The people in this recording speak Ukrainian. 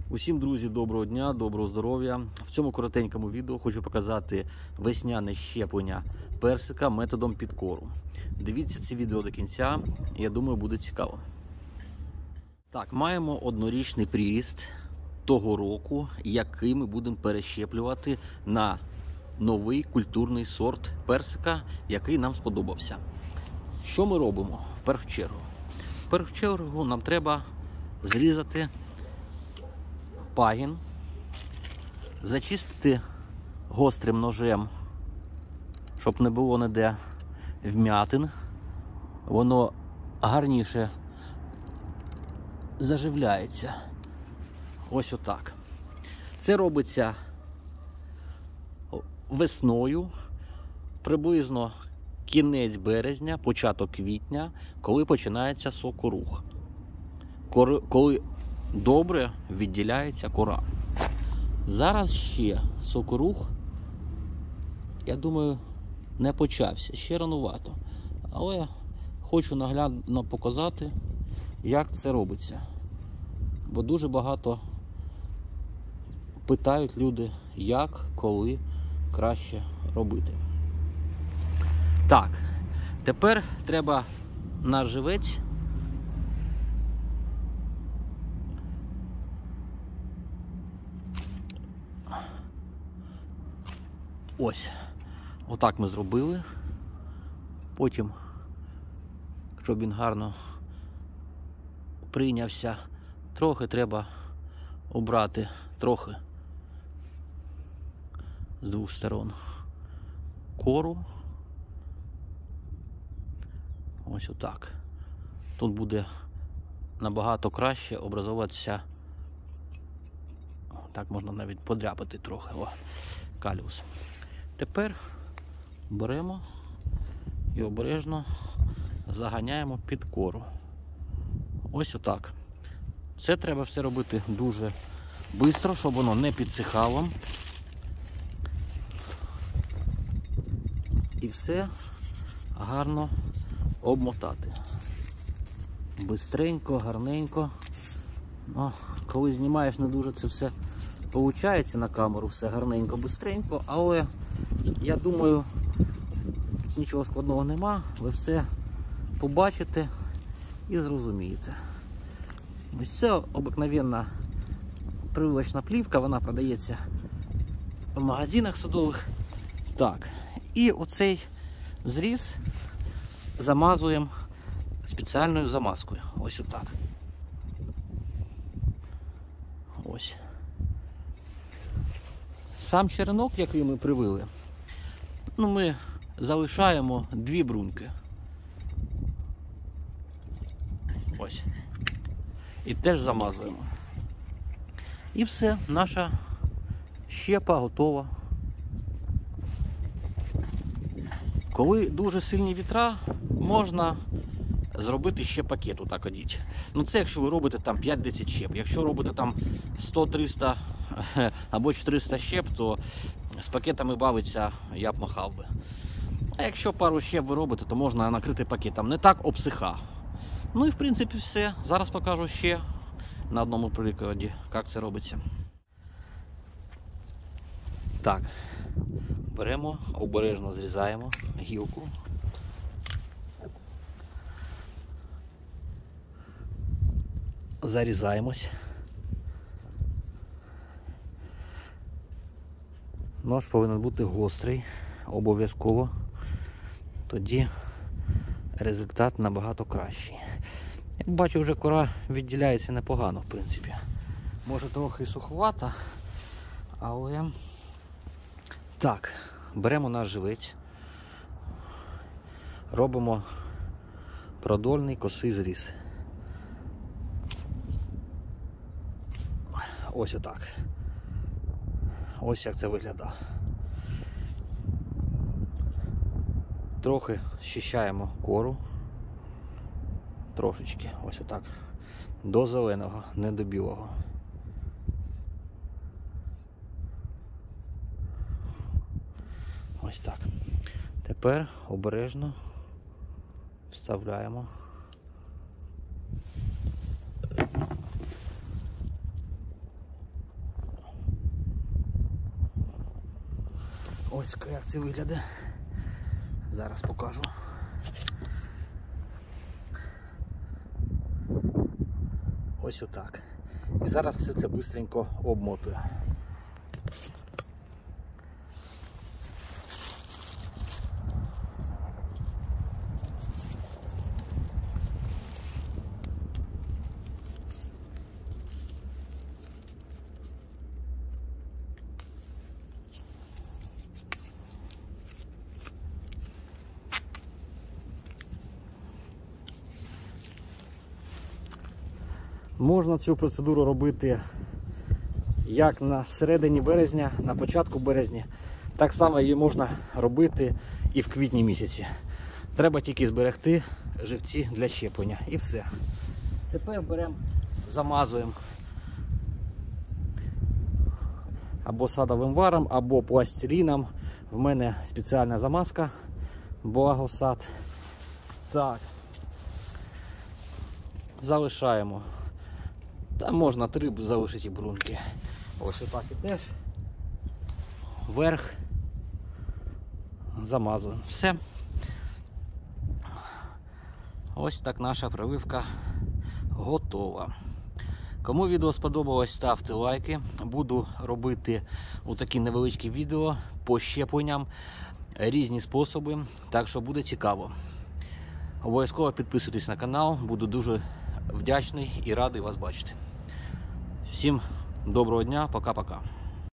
Усім, друзі, доброго дня, доброго здоров'я. В цьому коротенькому відео хочу показати весняне щеплення персика методом підкору. Дивіться це відео до кінця, я думаю, буде цікаво. Так, маємо однорічний приріст того року, який ми будемо перещеплювати на новий культурний сорт персика, який нам сподобався. Що ми робимо в першу чергу? В першу чергу нам треба зрізати пагін, зачистити гострим ножем, щоб не було ніде вмятин. Воно гарніше заживляється. Ось отак. Це робиться весною, приблизно кінець березня, початок квітня, коли починається сокорух. Коли добре відділяється кора. Зараз ще сокорух, я думаю, не почався, ще ранувато. Але хочу наглядно показати, як це робиться. Бо дуже багато питають люди, як, коли краще робити. Так, тепер треба наш живець ось, отак ми зробили. Потім, щоб він гарно прийнявся, трохи треба обрати, трохи з двох сторон кору. Ось отак. Тут буде набагато краще образуватися, так можна навіть подряпати трохи, каліус. Тепер беремо і обережно заганяємо під кору. Ось отак. Це треба все робити дуже швидко, щоб воно не підсихало. І все гарно обмотати. Бистренько, гарненько. Коли знімаєш, не дуже це все виходить на камеру, все гарненько, бистренько, але я думаю, нічого складного нема, ви все побачите і зрозумієте. Ось це обикновенна прививочна плівка, вона продається в магазинах садових. Так, і оцей зріз замазуємо спеціальною замазкою. Ось отак. Ось. Сам черенок, який ми привили, ми залишаємо 2 бруньки. Ось. І теж замазуємо. І все, наша щепа готова. Коли дуже сильні вітра, можна зробити ще пакет, отак одіть. Це якщо ви робите там 5-10 щеп. Якщо робите там 100-300 або 400 щеп, то з пакетами бавитися я б махав би. А якщо пару щеп ви робите, то можна накрити пакетом. Не так обсиха. І в принципі все. Зараз покажу ще на одному прикладі, як це робиться. Так, беремо, обережно зрізаємо гілку. Зарізаємось. Нож повинен бути гострий, обов'язково. Тоді результат набагато кращий. Як бачу, вже кора відділяється непогано, в принципі. Може трохи суховата, але... Так, беремо наш живець, робимо продольний косий зріз. Ось отак. Ось як це виглядає. Трохи щищаємо кору. Трошечки, ось отак. До зеленого, не до білого. Ось так. Тепер обережно вставляємо Ось як це виглядає. Зараз покажу. Ось отак. І зараз все це швидко обмотую. Можна цю процедуру робити як на середині березня, на початку березня. Так само її можна робити і в квітні місяці. Треба тільки зберегти живці для щеплення. І все. Тепер беремо, замазуємо або садовим варом, або пластиліном. В мене спеціальна замазка Благосад. Так. Залишаємо. Там можна 3 залишити бруньки. Ось отак і теж. Вверх. Замазуємо. Все. Ось так наша прививка готова. Кому відео сподобалось, ставте лайки. Буду робити отакі невеличкі відео по щепленням, різні способи, так що буде цікаво. Обов'язково підписуйтесь на канал, буду дуже вдячний і радий вас бачити. Всім доброго дня, пока-пока.